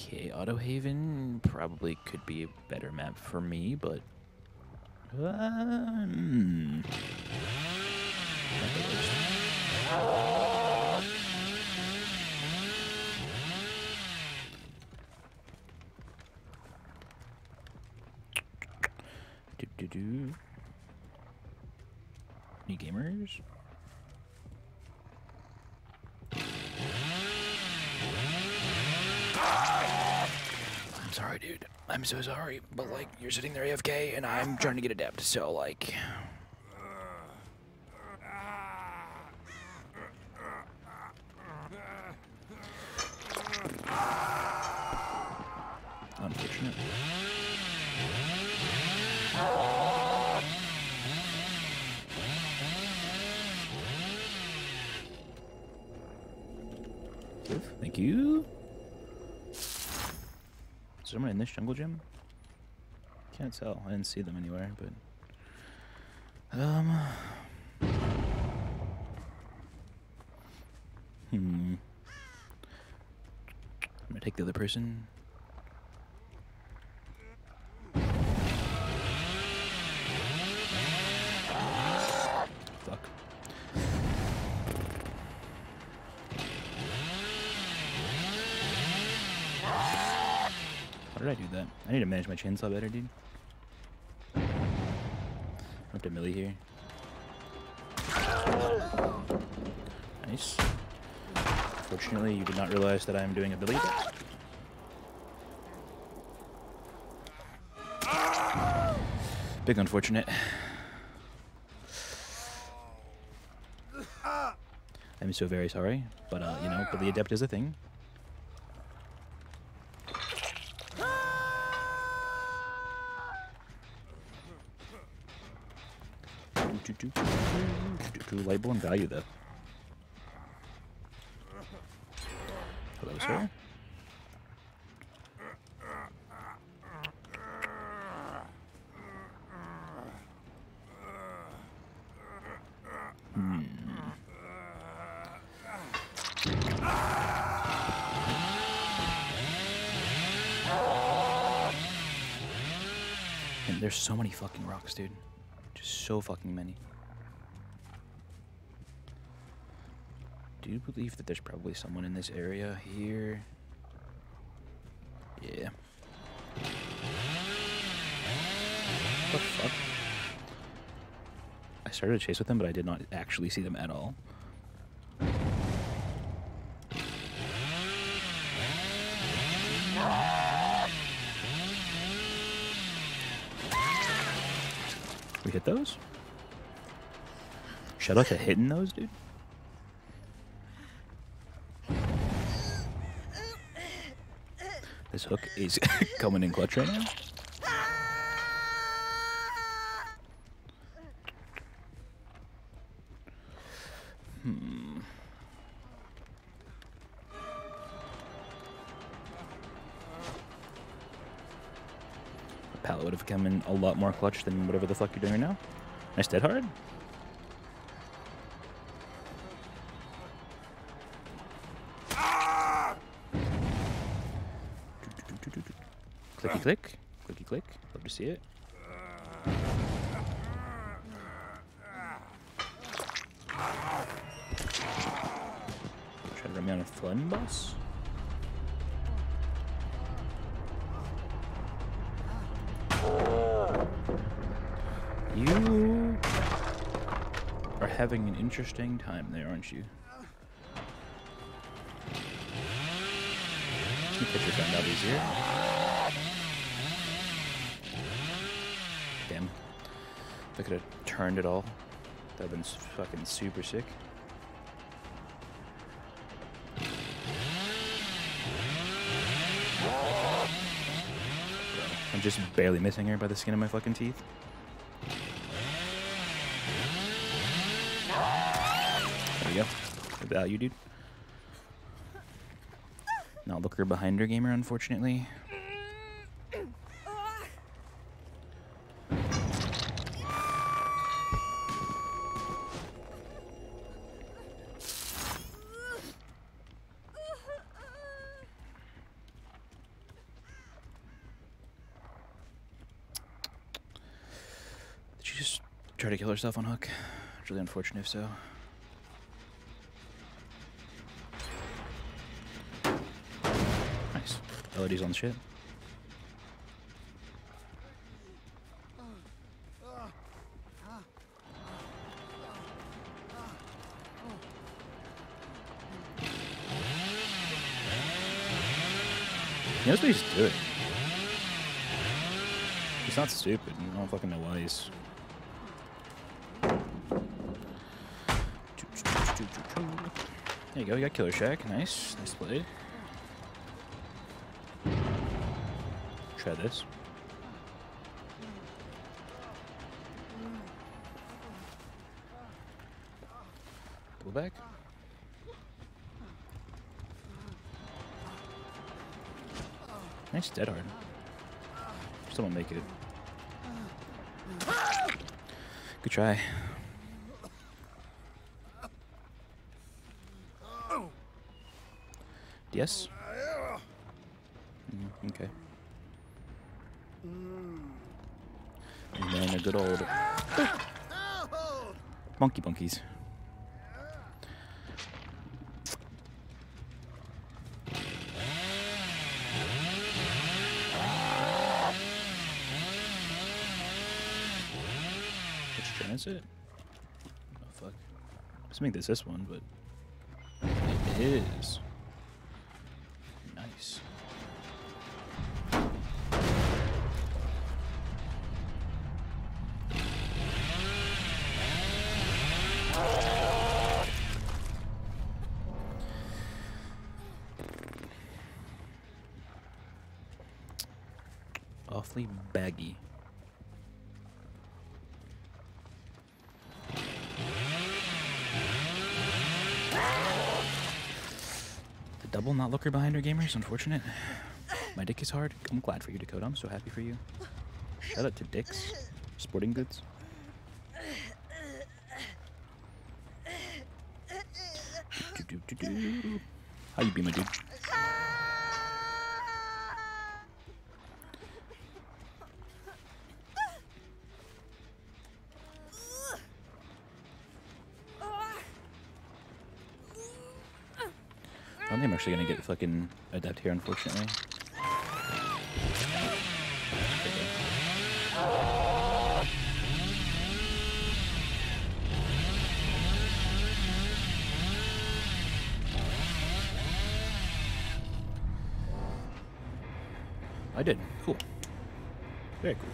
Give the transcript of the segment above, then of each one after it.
Okay, Autohaven probably could be a better map for me, but... Not the worst. Do. New gamers? I'm sorry, dude. I'm so sorry, but like, you're sitting there AFK, and I'm trying to get adept, so like... Unfortunate. Thank you. Is someone in this jungle gym? Can't tell. I didn't see them anywhere, but... I'm gonna take the other person. Fuck. How did I do that? I need to manage my chainsaw better, dude. I have to melee here. Nice. Fortunately, you did not realize that I am doing a billy. Big unfortunate. I'm so very sorry, but you know, Billy Adept is a thing. Label and value though. Hello, sir. And there's so many fucking rocks, dude. Just so fucking many. Do you believe that there's probably someone in this area here? Yeah. What the fuck? I started a chase with them, but I did not actually see them at all. We hit those? Shout out to hitting those, dude. This hook is coming in clutch right now. The pallet would have come in a lot more clutch than whatever the fuck you're doing right now. Nice dead hard. Clicky click, clicky click. Love to see it. Try to run me on a fun boss. You are having an interesting time there, aren't you? You catch your friend out easier. Damn. If I could have turned it all, that would have been fucking super sick. I'm just barely missing her by the skin of my fucking teeth. There we go. Good value, dude. Not looker behind her, gamer, unfortunately. try to kill herself on hook. It's really unfortunate if so. Nice. LOD's on the ship. He knows what he's doing. He's not stupid. I don't fucking know why he's... There you go, you got Killer Shack. Nice. Nice play. Try this. Pull back. Nice dead hard. Still don't make it. Good try. Yes? Okay. And then a good old monkey bunkies. Which turn is it? Oh fuck. Let's make this one, but it is. Nice. Awfully baggy. The double not looker behind her gamers, unfortunate. My dick is hard. I'm glad for you, Dakota. I'm so happy for you. Shout out to Dick's Sporting Goods. How you be, my dude? I don't think I'm actually gonna get fucking adept here, unfortunately. I did. Cool. Very cool.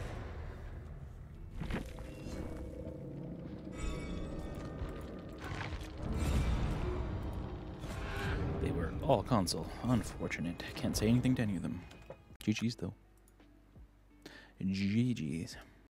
They were all console. Unfortunate. Can't say anything to any of them. GG's though. GG's.